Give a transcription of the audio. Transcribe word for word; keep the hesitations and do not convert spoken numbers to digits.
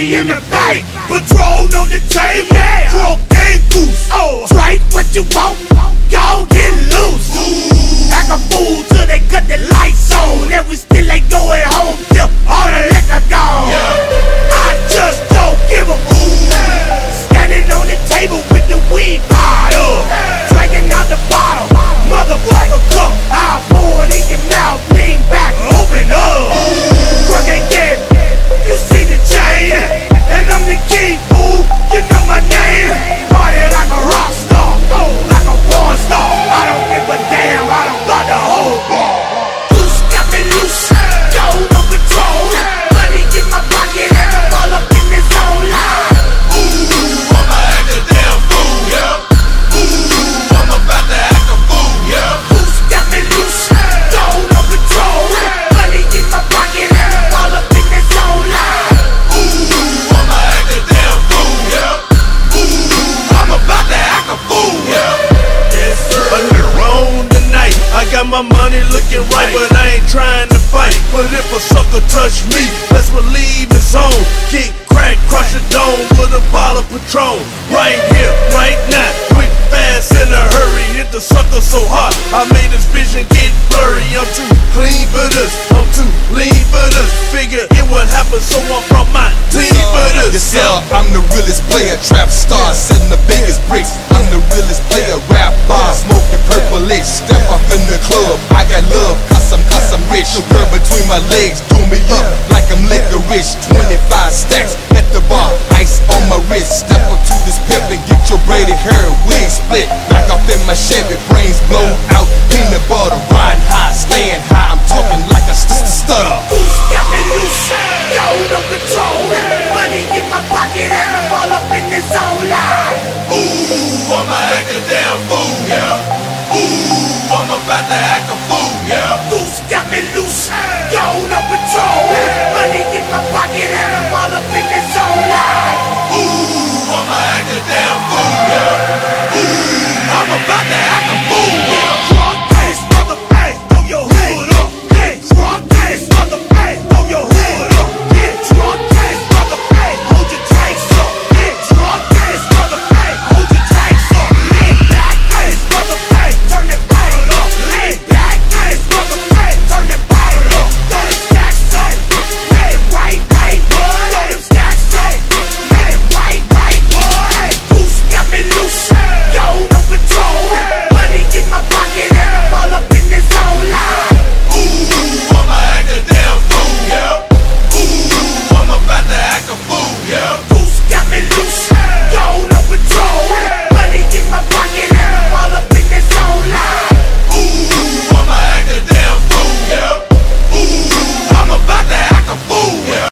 money in the bank, Patron on the table, drunk and goose. Oh, strike what you want, y'all get loose. Act a fool till they cut the lights on, and we still ain't going home till all the liquor gone. I just don't give a fool. Standing on the table with the weed bottle, drinking out the bottle, motherfucker cup. I'll pour it in your mouth, lean back, open up. Drunk ain't dead, you see the chain, and I'm the king, fool. You know my name. Party like a rock star, oh, like a porn star. I don't give a damn, I don't got the whole bar. Loose, got me loose, jON on control. Money in my pocket, all up in this own line. Ooh, I'ma act a damn fool, yeah. Ooh, I'm about to act a fool, yeah. Loose, got me loose, jON on control. Money in my pocket, all up in this own line. Ooh, I'ma act a damn fool, yeah. Ooh, I'm about to act a fool, yeah. A little wrong tonight. I got my money looking right, but I ain't trying to fight. But if a sucker touch me, let's relieve his own. Kick, crack, crush a dome with a bottle of Patron. Right here, right now, quick, fast, in a hurry. Hit the sucker so hard, I made his vision get blurry. I'm too clean for this, I'm too lean for this. Figure it would happen, so I brought my team for this. Yes, sir, I'm the realest player, trap star, setting the biggest bricks. I'm the realest player, rap bar, smoking purple lit. Step up in the club, I got love, cause I'm, cause I'm rich. No curve between my legs, do me up like I'm licorice. twenty-five stacks at the bar, ice on my wrist. Step up to this pimp and get your braided hair wig split. Back off in my Chevy, brains blown out, peanut butter.